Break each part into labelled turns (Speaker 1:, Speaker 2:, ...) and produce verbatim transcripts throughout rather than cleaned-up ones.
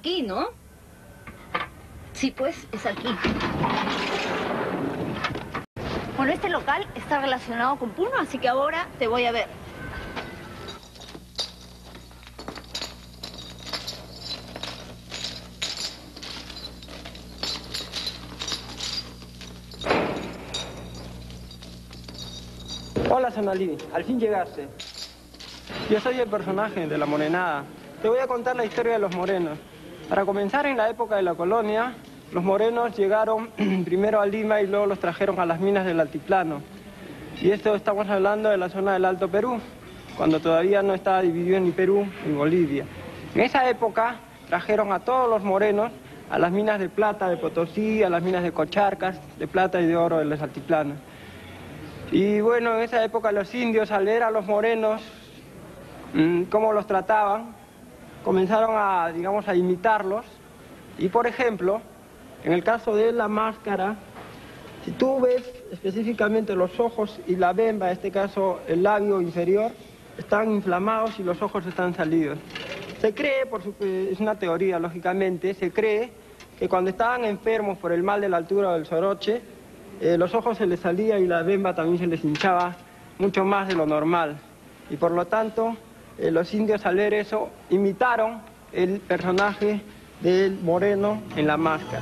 Speaker 1: aquí, ¿no? Sí, pues, es aquí. Bueno, este local está relacionado con Puno, así que ahora te voy a ver.
Speaker 2: Hola, Sonalí, al fin llegaste. Yo soy el personaje de La Morenada. Te voy a contar la historia de los morenos. Para comenzar, en la época de la colonia, los morenos llegaron primero a Lima y luego los trajeron a las minas del Altiplano. Y esto estamos hablando de la zona del Alto Perú, cuando todavía no estaba dividido ni Perú ni Bolivia. En esa época trajeron a todos los morenos a las minas de plata de Potosí, a las minas de Cocharcas, de plata y de oro de los altiplanos. Y bueno, en esa época los indios, al ver a los morenos, mmm, cómo los trataban, comenzaron a, digamos, a imitarlos. Y por ejemplo, en el caso de la máscara, si tú ves específicamente los ojos y la bemba, en este caso el labio inferior, están inflamados y los ojos están salidos. Se cree, por su, es una teoría lógicamente, se cree que cuando estaban enfermos por el mal de la altura o del soroche, eh, los ojos se les salía y la bemba también se les hinchaba mucho más de lo normal. Y por lo tanto, eh, los indios al ver eso imitaron el personaje del moreno en la máscara.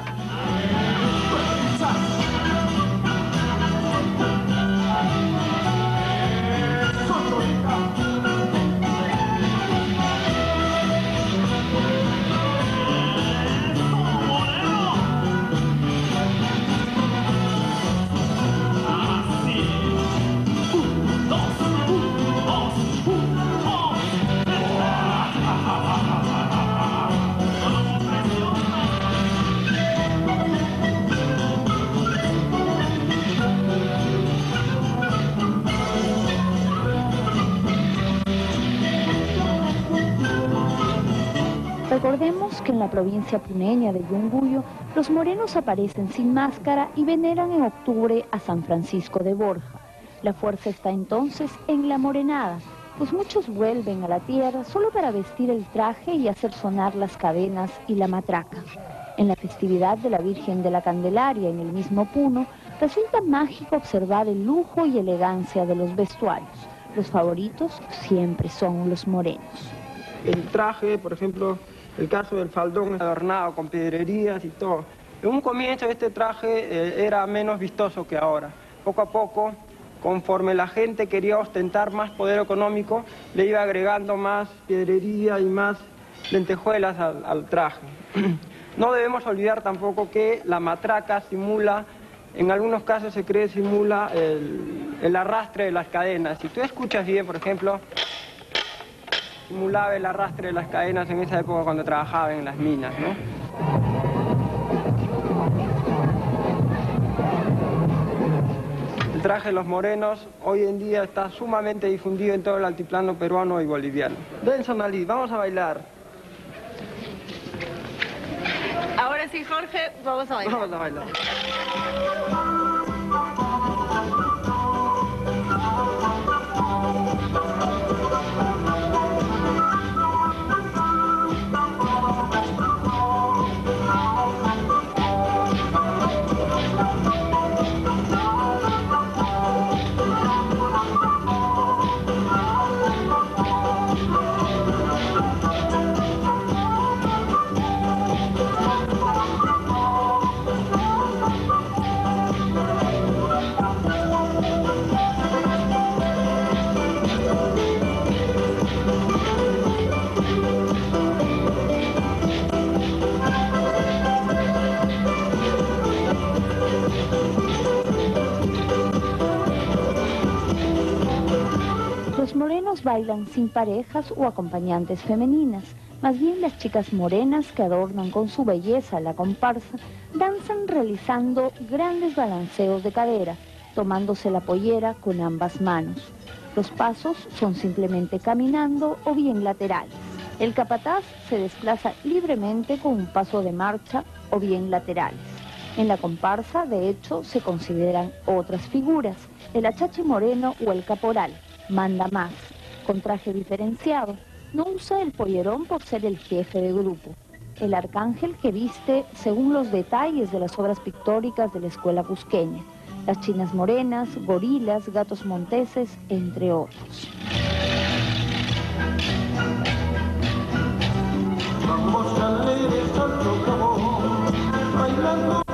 Speaker 3: Recordemos que en la provincia puneña de Yunguyo, los morenos aparecen sin máscara y veneran en octubre a San Francisco de Borja. La fuerza está entonces en la morenada, pues muchos vuelven a la tierra solo para vestir el traje y hacer sonar las cadenas y la matraca. En la festividad de la Virgen de la Candelaria en el mismo Puno, resulta mágico observar el lujo y elegancia de los vestuarios. Los favoritos siempre son los morenos.
Speaker 2: El traje, por ejemplo, el caso del faldón adornado con pedrerías y todo. En un comienzo este traje eh, era menos vistoso que ahora. Poco a poco, conforme la gente quería ostentar más poder económico, le iba agregando más pedrería y más lentejuelas al, al traje. No debemos olvidar tampoco que la matraca simula, en algunos casos se cree simula el, el arrastre de las cadenas. Si tú escuchas bien, por ejemplo, simulaba el arrastre de las cadenas en esa época cuando trabajaba en las minas, ¿no? El traje de los morenos hoy en día está sumamente difundido en todo el altiplano peruano y boliviano. Ven, Sonalí, vamos a bailar.
Speaker 1: Ahora sí, Jorge, vamos a bailar.
Speaker 2: Vamos a bailar.
Speaker 3: Los morenos bailan sin parejas o acompañantes femeninas. Más bien las chicas morenas que adornan con su belleza la comparsa danzan realizando grandes balanceos de cadera, tomándose la pollera con ambas manos. Los pasos son simplemente caminando o bien laterales. El capataz se desplaza libremente con un paso de marcha o bien laterales. En la comparsa, de hecho, se consideran otras figuras, el achache moreno o el caporal. Manda más, con traje diferenciado, no usa el pollerón por ser el jefe de grupo. el arcángel que viste según los detalles de las obras pictóricas de la escuela cusqueña, las chinas morenas, gorilas, gatos monteses, entre otros.
Speaker 4: Vamos alegres al socavón, bailando.